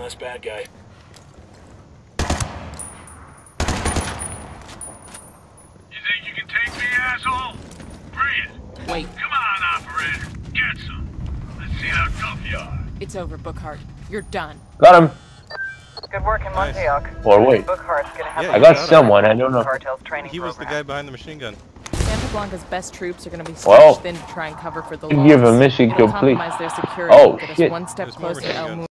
less bad guy. You think you can take me, asshole? Bring it. Wait. Come on, operator. Get some. Let's see how tough you are. It's over, Bookhart. You're done. Got him. Good work in Montauk. Or wait. Bookhart's gonna have I got someone. I don't know. Cartel's training He was the guy behind the machine gun. Santa Blanca's best troops are going to be Well, stretched thin to try and cover for the give a loss. mission It'll complete. compromise their security Oh, and get us shit. one step There's more closer to machine El guns.